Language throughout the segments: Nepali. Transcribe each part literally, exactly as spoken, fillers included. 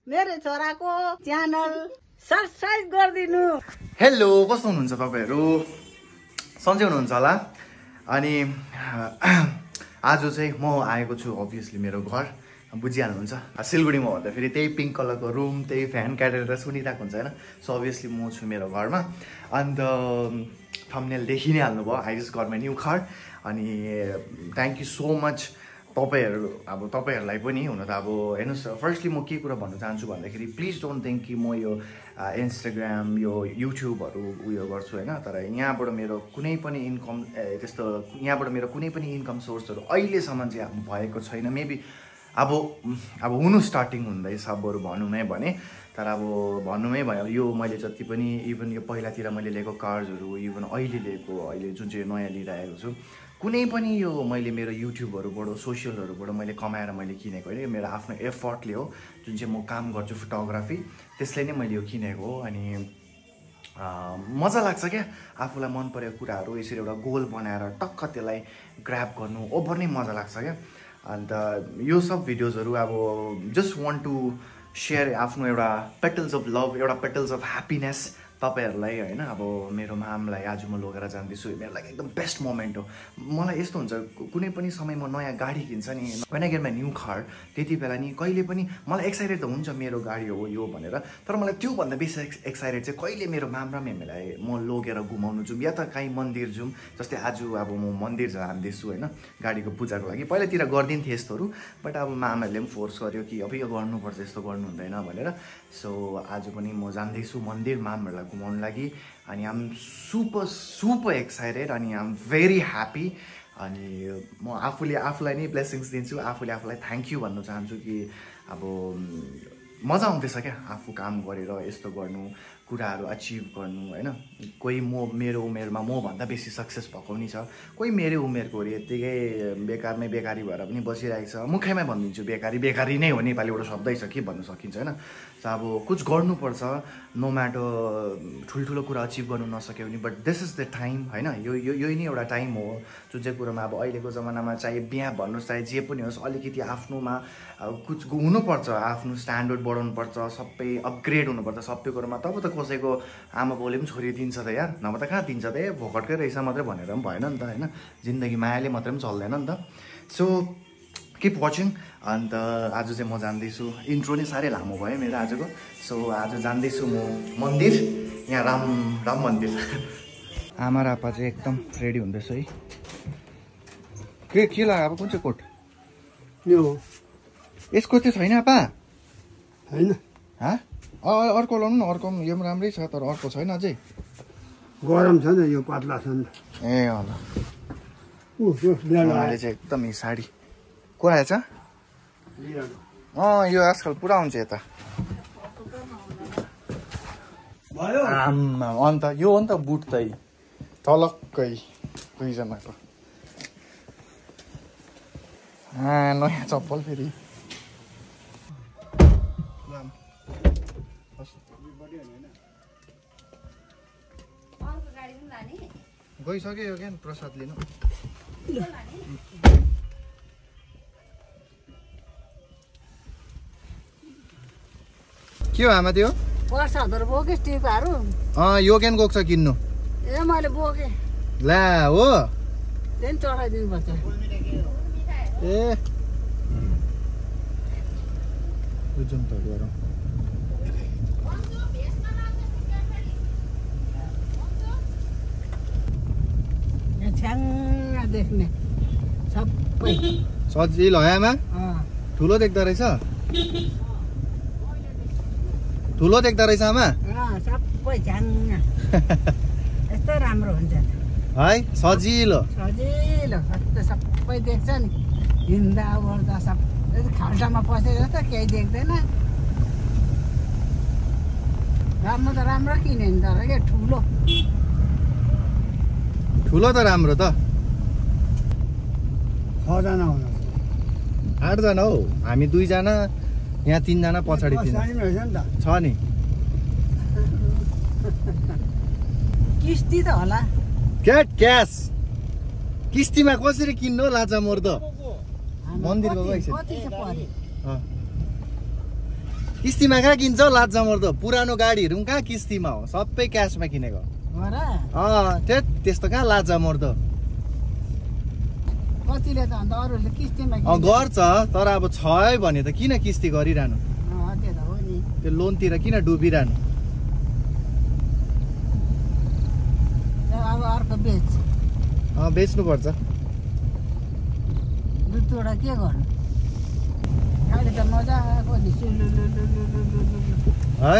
मेरो छोराको च्यानल सब्स्क्राइब गरिदिनु। हेलो, कस्तो हुनुहुन्छ तपाईहरु? सन्चै हुनुहुन्छ होला। अनि आज चाहिँ म आएको छु अभियसली मेरो घर, बुझिहाल्नुहुन्छ। सिलगढीमा भन्दा फेरि त्यही पिङ्क कलरको रुम, त्यही फ्यान काटेर सुनिरहेको हुन्छ हैन। सो अभियसली म छु मेरो घरमा। अन्त थम्बनेल देखि नै हाल्नुभयो, I just got my new car. अनि थ्याङ्क यू सो मच तपाईहरु, अब तपाईहरुलाई पनि। हुन त अब हेर्नुस्, फर्स्टली म के कुरा भन्न चाहन्छु भन्दाखेरि प्लिज डोन्ट थिङ्क कि म यो इन्स्टाग्राम यो युट्युबहरू उयो गर्छु हैन। तर यहाँबाट मेरो कुनै पनि इन्कम त्यस्तो यहाँबाट मेरो कुनै पनि इन्कम सोर्सहरू अहिलेसम्म चाहिँ अब भएको छैन। मेबी अब अब हुनु स्टार्टिङ हुँदैछ बरु भनौँ नै भने। तर अब भन्नुमै भयो, यो मैले जति पनि इभन यो पहिलातिर मैले लिएको कार्ड्सहरू, इभन अहिले लिएको अहिले जुन चाहिँ नयाँ लिइरहेको छु, कुनै पनि यो मैले मेरो युट्युबहरूबाट सोसियलहरूबाट मैले कमाएर मैले किनेको होइन। यो मेरो आफ्नो एफर्टले हो, जुन चाहिँ म काम गर्छु फोटोग्राफी, त्यसले नै मैले यो किनेको हो। अनि मजा लाग्छ क्या आफूलाई मन परेको कुराहरू यसरी एउटा गोल बनाएर टक्क त्यसलाई ग्र्याब गर्नु, ओभर नै मजा लाग्छ क्या। अन्त यो सब भिडियोजहरू अब जस्ट वान्ट टु सेयर आफ्नो एउटा पेटल्स अफ लभ, एउटा पेटल्स अफ ह्याप्पिनेस तपाईहरुलाई हैन। अब मेरो मामलाई आज म लगेर जान्दैछु, मेरो लागि एकदम बेस्ट मोमेन्ट हो। मलाई यस्तो हुन्छ कुनै पनि समय म नयाँ गाडी किन्छ नि, when I get my new car, त्यति बेला नि कहिले पनि मलाई एक्साइटेड त हुन्छ मेरो गाडी हो यो भनेर। तर मलाई त्योभन्दा बेसी एक्साइटेड चाहिँ कहिले मेरो माम र मेमेलाई म लगेर घुमाउनु जाउँ या त काहीँ मन्दिर जाउँ। जस्तै आज अब म मन्दिर जाँदैछु हैन, गाडीको पूजाको लागि। पहिलातिर गर्दिन्थेँ यस्तोहरू, बट अब मामाहरूले पनि फोर्स गर्यो कि अब यो गर्नुपर्छ, यस्तो गर्नु हुँदैन भनेर। सो आज पनि म जाँदैछु मन्दिर मामहरूलाई घुमाउनु लागि। अनि आम सुपर सुपर एक्साइटेड अनि आम भेरी ह्याप्पी। अनि म आफूले आफूलाई नै ब्लेसिङ्स दिन्छु, आफूले आफूलाई थ्याङ्क यू भन्न चाहन्छु कि अब मजा आउँदैछ क्या आफू काम गरेर यस्तो गर्नु, कुराहरू अचिभ गर्नु हैन। कोही म मेरो उमेरमा मभन्दा बेसी सक्सेस भएको नि छ, कोही मेरो उमेरको हो यत्तिकै बेकारमै बेकारी भएर पनि बसिरहेको छ। मुखैमा भनिदिन्छु बेकारी बेकारी नै हो, नेपाली एउटा शब्दै छ के भन्न सकिन्छ हैन। सो अब कुछ गर्नुपर्छ, नो म्याटर ठुल्ठुलो कुरा अचिभ गर्नु नसक्यो भने, but this is the time हैन। यो यो यही नै एउटा टाइम हो जुन चाहिँ कुरामा अब अहिलेको जमानामा चाहे बिहा भन्नुहोस् चाहे जे पनि होस्, अलिकति आफ्नोमा कुछ हुनुपर्छ, आफ्नो स्ट्यान्डर्ड बढाउनुपर्छ, सबै अपग्रेड हुनुपर्छ सबै कुरामा। तब त कसैको आमा बाउले पनि छोरी दिन्छ त यार, नभए त कहाँ दिन्छ त, ए भोकटकै रहेछ मात्रै भनेर पनि भएन नि त हैन। जिन्दगी मायाले मात्रै पनि चल्दैन नि त। So keep watching. अन्त आज चाहिँ म जान्दैछु, इन्ट्रो नै साह्रै लामो भयो मेरो आजको। सो आज जान्दैछु म मन्दिर, यहाँ राम राम मन्दिर। आमा र आपा चाहिँ एकदम रेडी हुँदैछ है। के के लाग्यो अब, कुन चाहिँ कोट यो यसको चाहिँ छैन आपा? होइन हा, अर्को लाउनु न, अर्को यो पनि राम्रै छ तर अर्को छैन अझै। गरम छ नि, यो पातला छ नि। ए होला, उनीहरूले चाहिँ एकदम यो साडी को आएछ? अँ यो आजकल पुरा हुन्छ यता। आम्मा, अन्त यो हो नि त बुट त तलक्कै दुईजनाको। नयाँ चप्पल फेरि। गइसक्यो यो क्या प्रसाद लिनु। के हो आमा त्यो? प्रसादहरू बोकेँ, टिपाहरू। अँ यो क्यान गएको छ किन्नु। ए मैले बोकेँ। ला हो, त्यही चढाइदिनु पर्छ। ए बुझौँ त गरौँ। छ्याङ्ग देख्ने सबै सजिलो हो आमा, ठुलो देख्दो रहेछ, ठुलो देख्दो रहेछ आमा। सबै छ्याङ्ग यस्तो राम्रो हुन्छ है, सजिलो सजिलो सबै देख्छ नि, हिँड्दा ओर्दा सब खाल्टामा पसे जस्तो केही देख्दैन। राम्रो त राम्रो किने नि तर क्या, ठुलो ठुलो त राम्रो त। छजना हुनु, आठजना हौ हामी, दुईजना यहाँ तिनजना पछाडि तिनजना छ नि। किस्ती त होला, क्याट क्यास किस्तीमा कसरी किन्नु लाचा मर्द? मन्दिरको गइस किस्तीमा कहाँ किन्छ हौ लाज मर्दो पुरानो गाडीहरू कहाँ किस्तीमा हो सबै क्यासमा किनेको अँ त्यत त्यस्तो कहाँ लाज मर्दो कतिले त अन्त अरूले किस्तीमा अँ गर्छ तर अब छ है भने त किन किस्ती गरिरहनु त्यो त हो नि त्यो लोनतिर किन डुबिरहनु अब अर्को बेच अँ बेच्नुपर्छ दुईवटा के गर्नु गाडी त मजाको नि है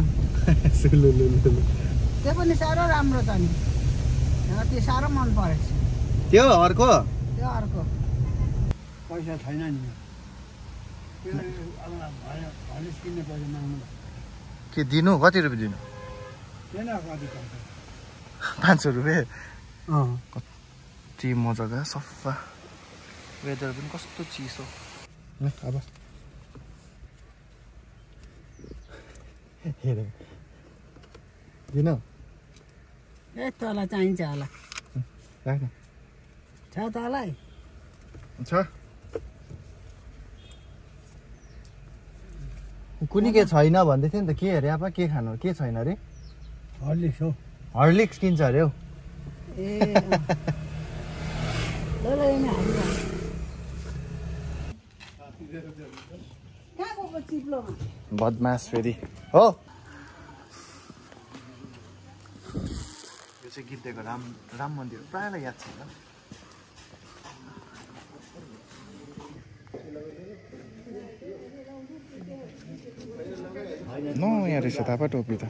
त्यो पनि साह्रो राम्रो छ नि त्यो साह्रो मन परेको छ त्यो अर्को त्यो अर्को पैसा छैन नि त्यो अब भयो हलिस किन्ने पैसा माग्नु के दिनु कति रुपियाँ दिनु थिएन कति पैसा पाँच सौ रुपियाँ अँ कति मजाको सफा वेदर पनि कस्तो चिसो अब दिनु ए तल चाहिन्छ होला राख्नु छ तलै छ कुनै के छैन भन्दै थियो नि त के अरे अब के खानु के छैन अरे हर्लिक्स हौ हर्लिक्स किन्छ अरे हौ ए कहाँको चिप्लोमा बदमास फेरि हो यो चाहिँ गिद्धेको राम राम मन्दिर प्रायःलाई याद छैन न यहाँ रहेछ थापा टोपी त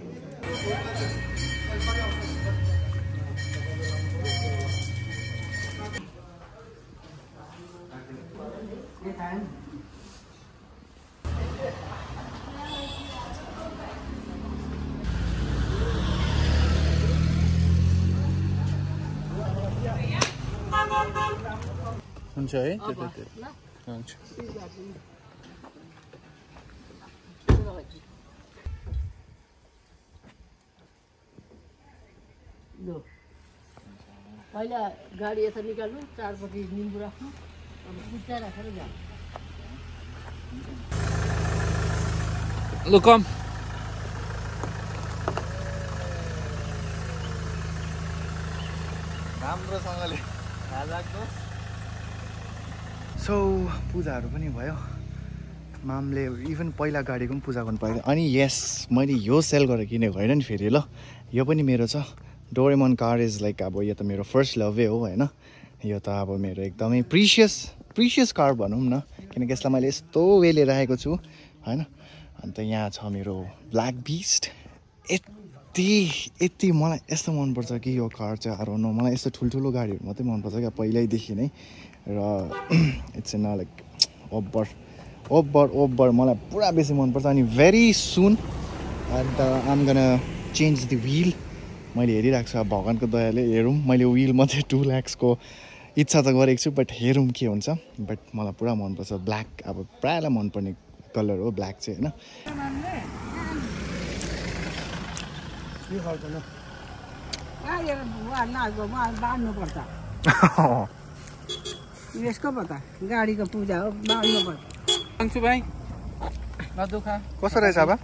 हुन्छ है त्यो त्यो हुन्छ पहिला गाडी यता निकाल्नु चारपट्टि निम्बु राख्नु अब कुच्चा राखेर जानु लु कम राम्रोसँगले सो पूजाहरू पनि भयो मामले इभन पहिला गाडीको पनि पूजा गर्नु पाएको अनि यस मैले यो सेल गरेर किनेको होइन नि फेरि ल यो पनि मेरो छ डोरेमन कार इज लाइक अब यो त मेरो फर्स्ट लभै हो होइन यो त अब मेरो एकदमै प्रिसियस प्रिसियस कार भनौँ न किनकि यसलाई मैले यस्तो वेले राखेको छु होइन अन्त यहाँ छ मेरो ब्ल्याक बिस्ट यति यति मलाई यस्तो मनपर्छ कि यो कार चाहिँ आरो न मलाई यस्तो ठुल्ठुलो गाडीहरू मात्रै मनपर्छ क्या पहिल्यैदेखि नै र इट्स न लाइक ओभर ओभर ओभर मलाई पुरा बेसी मनपर्छ अनि very soon and I'm gonna change the wheel मैले हेरिरहेको छु अब भगवान्को दयाले हेरौँ मैले व्हिल मात्रै टु ल्याक्सको इच्छा त गरेको छु बट हेरौँ के हुन्छ बट मलाई पुरा मनपर्छ ब्ल्याक अब प्रायःलाई मनपर्ने कलर हो ब्ल्याक चाहिँ होइन बाँड्नुपर्छ यसको पो त गाडीको पूजा हो बाँड्नुपर्छ भन्छु भाइ नदुखा कस्तो रहेछ अब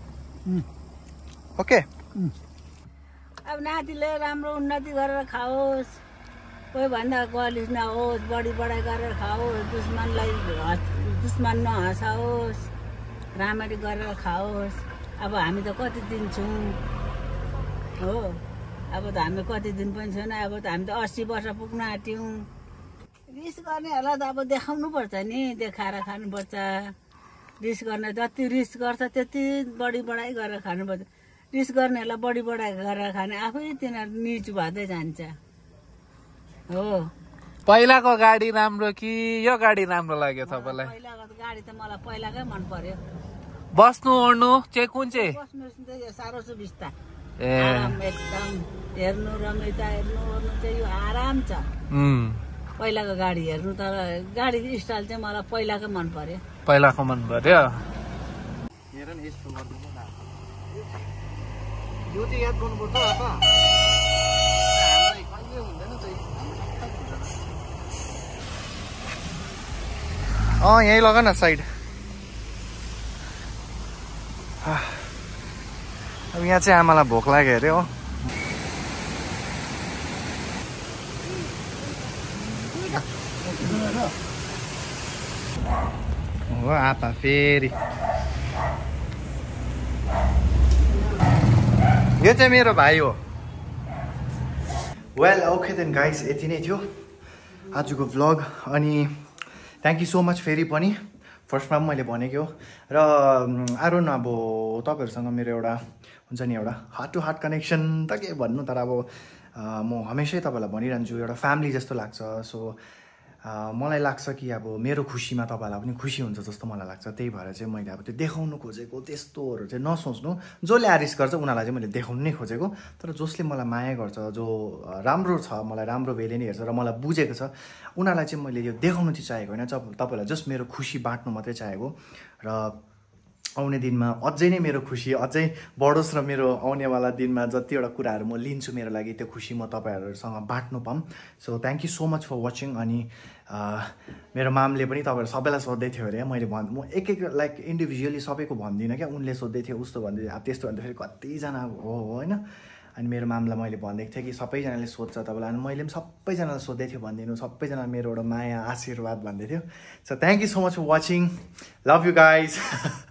ओके अब नातिले राम्रो उन्नति गरेर खाओस् कोही भन्दा गलिस नहोस् बढी बढाइ गरेर खाओस् दुश्मनलाई दुश्मन नहँसाओस् राम्ररी गरेर खाओस् अब हामी त कति दिन छौँ हो अब त हामी कति दिन पनि छैन अब त हामी त अस्सी वर्ष पुग्न आँट्यौँ रिस गर्नेहरूलाई त अब देखाउनु पर्छ नि देखाएर खानुपर्छ रिस गर्ने जति रिस गर्छ त्यति बढी बढाइ गरेर खानुपर्छ रिस गर्नेहरूलाई बढी बढाइ गरेर खाने आफै तिनीहरू निचु भएदै जान्छ हो पहिलाको गाडी राम्रो कि यो गाडी राम्रो लाग्यो तपाईँलाई पहिलाको गाडी त मलाई पहिलाकै मन पर्यो बस्नु ओर्नु चाहिँ कुन चाहिँ बस्नु चाहिँ साह्रो सुविस्ता ए आराम एकदम हेर्नु रमिता हेर्नु ओर्नु चाहिँ यो आराम छ पहिलाको गाडी हेर्नु तर गाडी स्टाइल चाहिँ मलाई पहिलाकै मन पर्यो पहिलाको मन पर्यो हेर न यस्तो गर्नु यो चाहिँ याद गर्नुपर्छ apa हामीलाई कहिले हुँदैन चाहिँ अँ यहीँ लगा न साइड अब यहाँ चाहिँ आमालाई भोक लाग्यो अरे हो हो आपा फेरि यो चाहिँ मेरो भाइ हो वेल ओके देन गाइस यति नै थियो आजको भ्लग अनि थ्याङ्क यू सो मच फेरि पनि फर्स्टमा पनि मैले भनेको र आरो न अब तपाईँहरूसँग मेरो एउटा हुन्छ नि एउटा हार्ट टु हार्ट कनेक्सन त के भन्नु तर अब म हमेसै तपाईँलाई भनिरहन्छु एउटा फ्यामिली जस्तो लाग्छ सो मलाई लाग्छ कि अब मेरो खुसीमा तपाईँलाई पनि खुसी हुन्छ जस्तो मलाई लाग्छ त्यही भएर चाहिँ मैले अब त्यो देखाउनु खोजेको त्यस्तोहरू चाहिँ नसोच्नु जसले आरिस गर्छ उनीहरूलाई चाहिँ मैले देखाउनु नै खोजेको तर जसले मलाई माया गर्छ जो राम्रो छ मलाई राम्रो वेले नै हेर्छ र मलाई बुझेको छ उनीहरूलाई चाहिँ मैले यो देखाउनु चाहिँ चाहेको होइन तपाईँलाई जस्ट मेरो खुसी बाँड्नु मात्रै चाहेको र आउने दिनमा अझै नै मेरो खुसी अझै बढोस् र मेरो आउनेवाला दिनमा जतिवटा कुराहरू म लिन्छु मेरो लागि त्यो खुसी म तपाईँहरूसँग बाँड्नु पाऊँ so thank you so much for watching अनि मेरो मामले पनि तपाईँहरू सबैलाई सोध्दै थियो अरे मैले भन् म एक एक लाइक इन्डिभिजुअली सबैको भन्दिनँ क्या उनले सोध्दै थियो उस्तो भन्दै अब त्यस्तो भन्दाखेरि कतिजना हो होइन अनि मेरो मामलाई मैले भनिदिएको थिएँ कि सबैजनाले सोध्छ तपाईँलाई अनि मैले पनि सबैजनालाई सोध्दै थियो भनिदिनु सबैजना मेरो एउटा माया आशीर्वाद भन्दै थियो so thank you so much for watching love you guys